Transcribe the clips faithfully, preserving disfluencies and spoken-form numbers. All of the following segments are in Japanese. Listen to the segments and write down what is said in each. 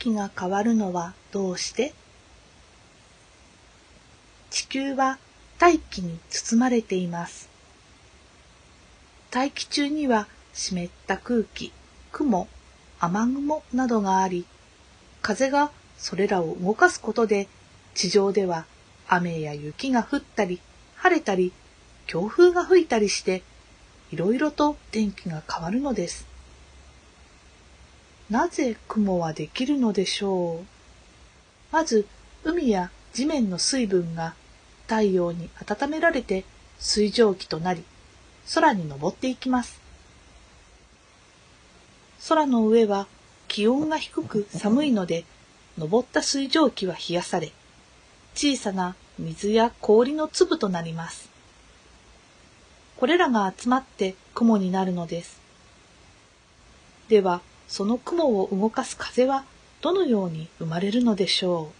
気が変わるのはどうして？地球は大気に包まれています。大気中には湿った空気、雲、雨雲などがあり、風がそれらを動かすことで、地上では雨や雪が降ったり、晴れたり、強風が吹いたりして、いろいろと天気が変わるのです。なぜ雲はできるのでしょう。まず、海や地面の水分が太陽に温められて水蒸気となり、空に昇っていきます。空の上は気温が低く寒いので、昇った水蒸気は冷やされ、小さな水や氷の粒となります。これらが集まって雲になるのです。では、その雲を動かす風はどのように生まれるのでしょう。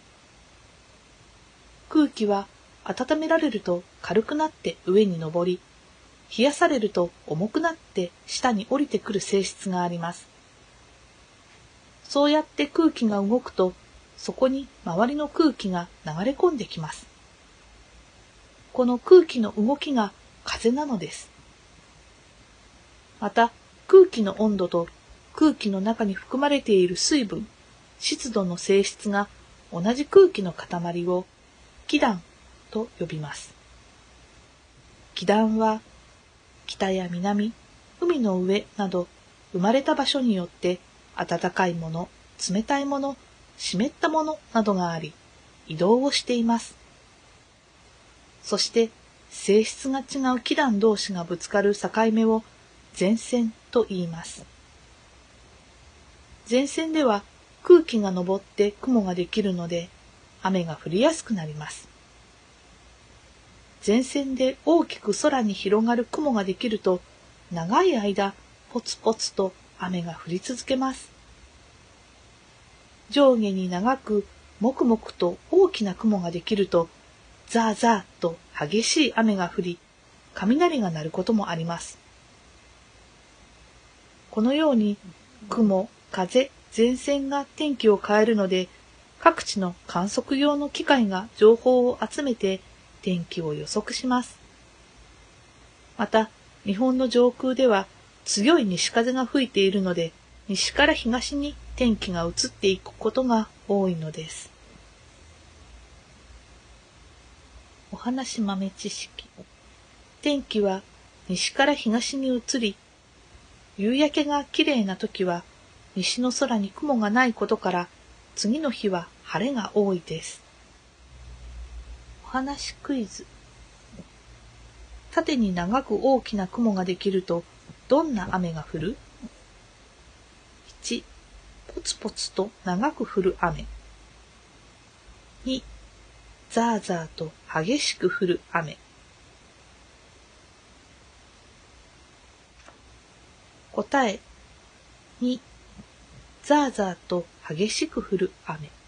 空気は温められると軽くなって上に上り、冷やされると重くなって下に降りてくる性質があります。そうやって空気が動くと、そこに周りの空気が流れ込んできます。この空気の動きが風なのです。また、空気の温度と空気の中に含まれている水分、湿度の性質が同じ空気の塊を気団と呼びます。気団は北や南、海の上など生まれた場所によって暖かいもの、冷たいもの、湿ったものなどがあり、移動をしています。そして性質が違う気団同士がぶつかる境目を前線と言います。前線では空気が昇って雲ができるので雨が降りやすくなります。前線で大きく空に広がる雲ができると長い間ポツポツと雨が降り続けます。上下に長くもくもくと大きな雲ができるとザーザーと激しい雨が降り雷が鳴ることもあります。このように雲、風、前線が天気を変えるので、各地の観測用の機械が情報を集めて天気を予測します。また、日本の上空では強い西風が吹いているので、西から東に天気が移っていくことが多いのです。お話豆知識。天気は西から東に移り、夕焼けがきれいな時は西の空に雲がないことから次の日は晴れが多いです。お話クイズ。縦に長く大きな雲ができるとどんな雨が降る？ いち. ポツポツと長く降る雨。に. ザーザーと激しく降る雨。答えに、ザーザーと激しく降る雨。